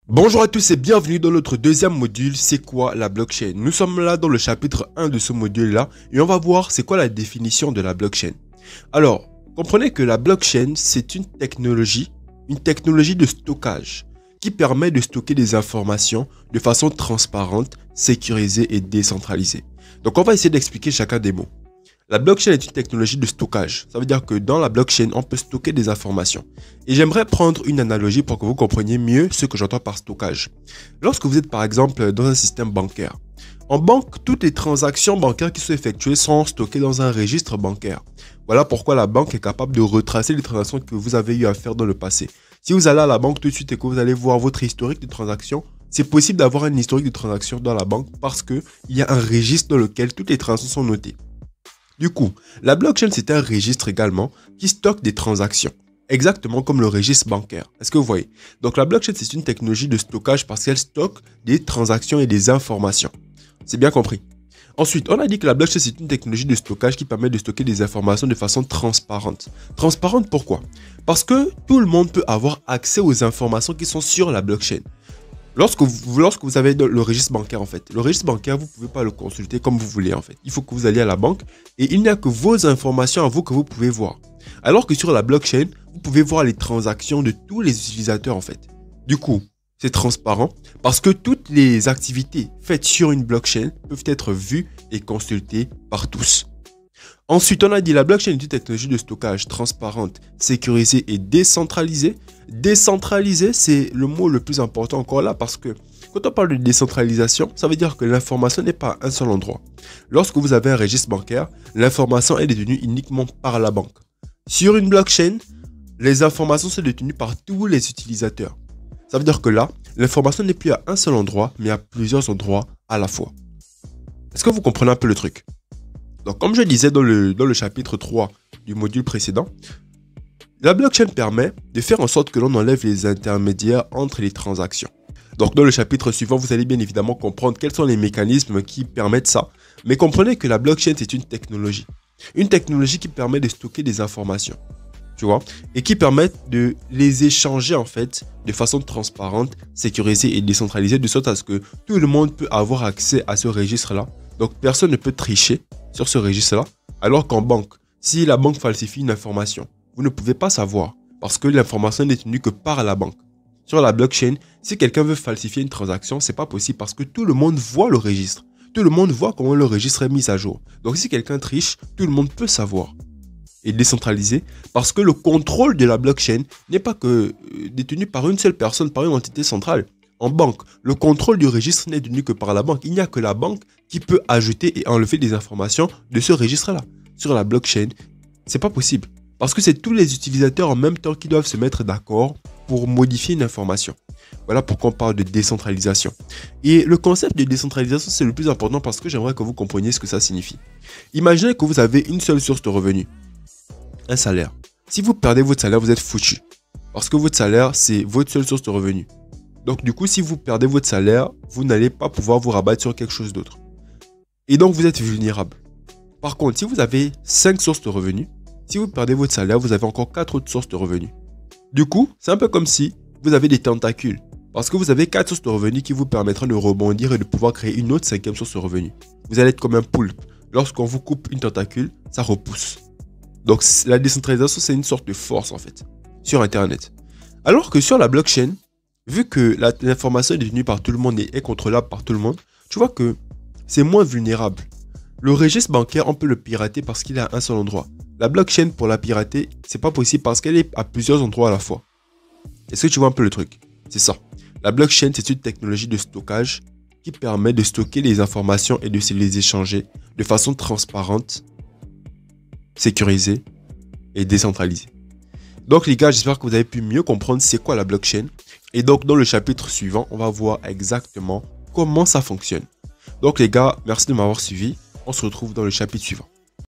Bonjour à tous et bienvenue dans notre deuxième module, c'est quoi la blockchain? Nous sommes là dans le chapitre 1 de ce module-là et on va voir c'est quoi la définition de la blockchain. Alors, comprenez que la blockchain, c'est une technologie de stockage qui permet de stocker des informations de façon transparente, sécurisée et décentralisée. Donc, on va essayer d'expliquer chacun des mots. La blockchain est une technologie de stockage. Ça veut dire que dans la blockchain, on peut stocker des informations. Et j'aimerais prendre une analogie pour que vous compreniez mieux ce que j'entends par stockage. Lorsque vous êtes par exemple dans un système bancaire, en banque, toutes les transactions bancaires qui sont effectuées sont stockées dans un registre bancaire. Voilà pourquoi la banque est capable de retracer les transactions que vous avez eu à faire dans le passé. Si vous allez à la banque tout de suite et que vous allez voir votre historique de transactions, c'est possible d'avoir un historique de transactions dans la banque parce qu'il y a un registre dans lequel toutes les transactions sont notées. Du coup, la blockchain, c'est un registre également qui stocke des transactions, exactement comme le registre bancaire. Est-ce que vous voyez? Donc la blockchain, c'est une technologie de stockage parce qu'elle stocke des transactions et des informations. C'est bien compris. Ensuite, on a dit que la blockchain, c'est une technologie de stockage qui permet de stocker des informations de façon transparente. Transparente pourquoi? Parce que tout le monde peut avoir accès aux informations qui sont sur la blockchain. Lorsque vous avez le registre bancaire, en fait, le registre bancaire, vous ne pouvez pas le consulter comme vous voulez, en fait. Il faut que vous alliez à la banque et il n'y a que vos informations à vous que vous pouvez voir. Alors que sur la blockchain, vous pouvez voir les transactions de tous les utilisateurs, en fait. Du coup, c'est transparent parce que toutes les activités faites sur une blockchain peuvent être vues et consultées par tous. Ensuite, on a dit la blockchain est une technologie de stockage transparente, sécurisée et décentralisée. Décentralisée, c'est le mot le plus important encore là parce que quand on parle de décentralisation, ça veut dire que l'information n'est pas à un seul endroit. Lorsque vous avez un registre bancaire, l'information est détenue uniquement par la banque. Sur une blockchain, les informations sont détenues par tous les utilisateurs. Ça veut dire que là, l'information n'est plus à un seul endroit, mais à plusieurs endroits à la fois. Est-ce que vous comprenez un peu le truc? Donc, comme je disais dans le chapitre 3 du module précédent, la blockchain permet de faire en sorte que l'on enlève les intermédiaires entre les transactions. Donc, dans le chapitre suivant, vous allez bien évidemment comprendre quels sont les mécanismes qui permettent ça. Mais comprenez que la blockchain, c'est une technologie. Une technologie qui permet de stocker des informations, tu vois, et qui permet de les échanger, en fait, de façon transparente, sécurisée et décentralisée, de sorte à ce que tout le monde peut avoir accès à ce registre-là. Donc, personne ne peut tricher sur ce registre-là, alors qu'en banque, si la banque falsifie une information, vous ne pouvez pas savoir parce que l'information n'est détenue que par la banque. Sur la blockchain, si quelqu'un veut falsifier une transaction, c'est pas possible parce que tout le monde voit le registre. Tout le monde voit comment le registre est mis à jour. Donc si quelqu'un triche, tout le monde peut savoir. Et décentralisé parce que le contrôle de la blockchain n'est pas que détenu par une seule personne, par une entité centrale. En banque, le contrôle du registre n'est détenu que par la banque. Il n'y a que la banque qui peut ajouter et enlever des informations de ce registre-là. Sur la blockchain, c'est pas possible. Parce que c'est tous les utilisateurs en même temps qui doivent se mettre d'accord pour modifier une information. Voilà pourquoi on parle de décentralisation. Et le concept de décentralisation, c'est le plus important parce que j'aimerais que vous compreniez ce que ça signifie. Imaginez que vous avez une seule source de revenus. Un salaire. Si vous perdez votre salaire, vous êtes foutu. Parce que votre salaire, c'est votre seule source de revenus. Donc du coup, si vous perdez votre salaire, vous n'allez pas pouvoir vous rabattre sur quelque chose d'autre. Et donc, vous êtes vulnérable. Par contre, si vous avez 5 sources de revenus, si vous perdez votre salaire, vous avez encore 4 autres sources de revenus. Du coup, c'est un peu comme si vous avez des tentacules. Parce que vous avez 4 sources de revenus qui vous permettront de rebondir et de pouvoir créer une autre 5e source de revenus. Vous allez être comme un poulpe. Lorsqu'on vous coupe une tentacule, ça repousse. Donc, la décentralisation, c'est une sorte de force, en fait, sur Internet. Alors que sur la blockchain, vu que l'information est détenue par tout le monde et est contrôlable par tout le monde, tu vois que c'est moins vulnérable. Le registre bancaire, on peut le pirater parce qu'il est à un seul endroit. La blockchain, pour la pirater, c'est pas possible parce qu'elle est à plusieurs endroits à la fois. Est-ce que tu vois un peu le truc? C'est ça. La blockchain, c'est une technologie de stockage qui permet de stocker les informations et de se les échanger de façon transparente, sécurisée et décentralisée. Donc les gars, j'espère que vous avez pu mieux comprendre c'est quoi la blockchain. Et donc dans le chapitre suivant, on va voir exactement comment ça fonctionne. Donc les gars, merci de m'avoir suivi. On se retrouve dans le chapitre suivant.